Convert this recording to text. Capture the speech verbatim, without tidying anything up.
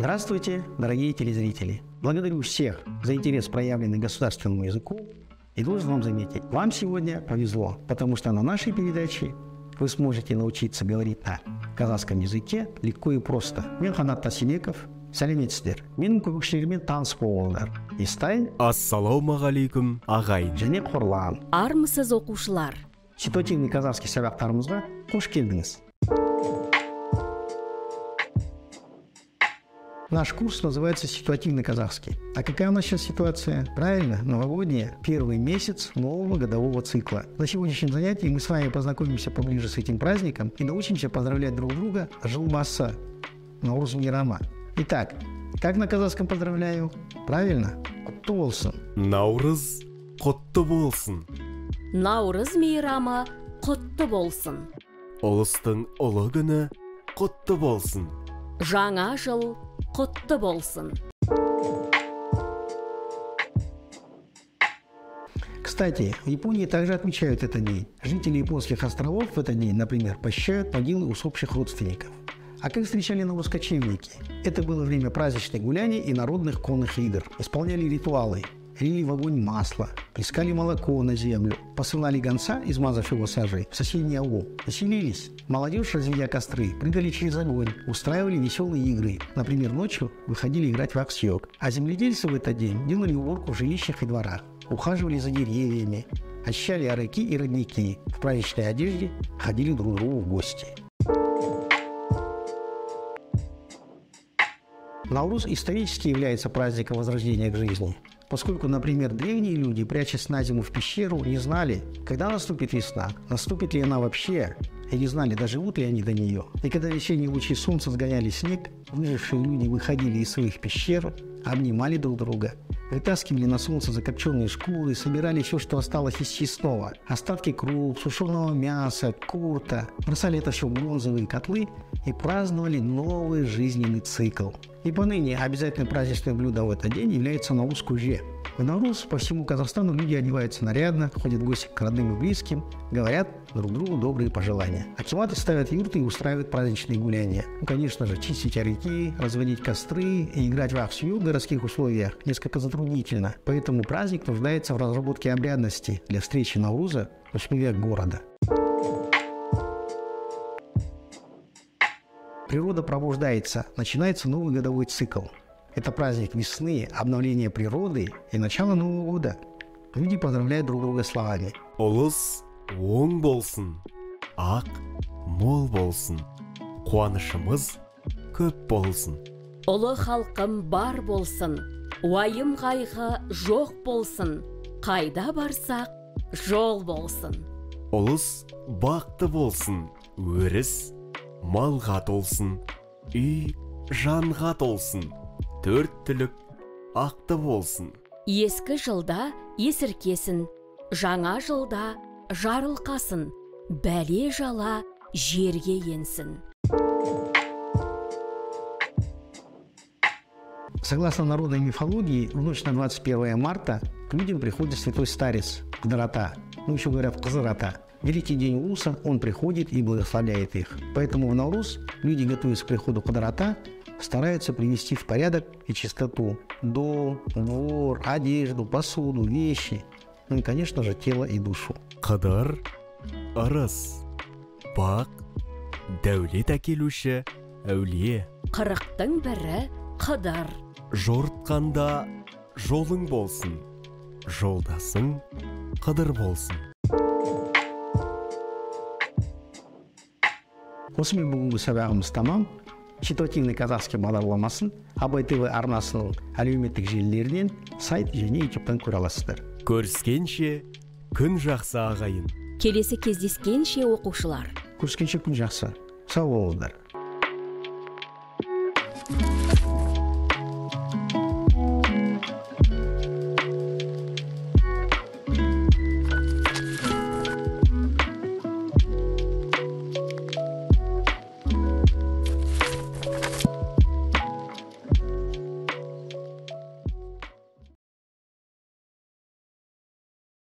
Здравствуйте, дорогие телезрители! Благодарю всех за интерес, проявленный государственному языку. И должен вам заметить, вам сегодня повезло, потому что на нашей передаче вы сможете научиться говорить на казахском языке легко и просто. Мен Қанат Тасинеков, сәлеметсіздер. Менің көпшілігімен таныс болыңдар. Естай. Ассалаумағалейкум, ағайын. Және Қорлан. Армысыз оқушылар. Ситуативный казахский сабақтарымызға қош келдіңіз. Наш курс называется «Ситуативный казахский». А какая у нас сейчас ситуация? Правильно, новогодняя, первый месяц нового годового цикла. На сегодняшнем занятии мы с вами познакомимся поближе с этим праздником и научимся поздравлять друг друга жыл басы, Наурыз мейрамы. Итак, как на казахском поздравляю? Правильно? Құтты болсын. Наурыз құтты болсын. Наурыз мейрамы құтты болсын. Ұлыстың ұлы күні құтты болсын. Жаңа жыл құтты болсын. Кстати, в Японии также отмечают этот день. Жители японских островов в этот день, например, посещают могилы усопших родственников. А как встречали Наурыз кочевники? Это было время праздничных гуляний и народных конных игр. Исполняли ритуалы, лили в огонь масло, плескали молоко на землю, посылали гонца, измазав его сажей, в соседний аул. Веселились. Молодежь, разведя костры, прыгали через огонь, устраивали веселые игры. Например, ночью выходили играть в аксьёк. А земледельцы в этот день делали уборку в жилищах и дворах, ухаживали за деревьями, очищали арыки и родники, в праздничной одежде ходили друг к другу в гости. Наурuz исторически является праздником возрождения к жизни, поскольку, например, древние люди, прячась на зиму в пещеру, не знали, когда наступит весна, наступит ли она вообще, и не знали, доживут ли они до нее. И когда весенние лучи солнца сгоняли снег, выжившие люди выходили из своих пещер, обнимали друг друга, вытаскивали на солнце закопченные шкуры, собирали все, что осталось из съестного, остатки круп, сушеного мяса, курта, бросали это все в бронзовые котлы и праздновали новый жизненный цикл. И поныне обязательным праздничным блюдом в этот день является Наурuz куже. В Наурuz по всему Казахстану люди одеваются нарядно, ходят в гости к родным и близким, говорят друг другу добрые пожелания. Акиматы ставят юрты и устраивают праздничные гуляния. Ну, конечно же, чистить арыки, разводить костры и играть в аксьёк в городских условиях несколько затруднительно. Поэтому праздник нуждается в разработке обрядности для встречи Науруза в условиях города. Природа пробуждается, начинается новый годовой цикл. Это праздник весны, обновления природы и начало Нового года. Люди поздравляют друг друга словами. Ұлыс оң болсын, ақ мол болсын, қуанышымыз көп болсын. Ұлы халқым бар болсын, уайым қайғы жоқ болсын, қайда барсақ жол болсын. Ұлыс бақты болсын, өріс малға толсын, үй жанға толсын, төрт түлік ақты болсын. Ескі жылда есіркесін, жаңа жылда жарылқасын, бәле жала жерге енсін. Согласно народной мифологии, в ночь на двадцать первое марта к людям приходит святой старец Қыдыр-ата, ну еще говорят Қызыр-ата. Великий день Уруса он приходит и благословляет их. Поэтому в Наурuz люди, готовясь к приходу Қыдыр-ата, стараются привести в порядок и чистоту дом, двор, одежду, посуду, вещи, ну и, конечно же, тело и душу. Қыдыр, ырыс, бақ, дәулет әкелуші, әулие. Қырықтың бірі Қыдыр. Жортқанда жолың болсын, жолдасың Қыдыр болсын. Осымен бүгінгі сабағымыз тамам. Ситуативный казахский бағдарламасын Абай тэ вэ арнасының әлеуметтік желілерінен, сайт және ютубтан көре аласыздар. Көріскенше күн жақсы ағайын. Келесі кездескенше оқушылар. Көріскенше күн жақсы. Сау болыңыздар.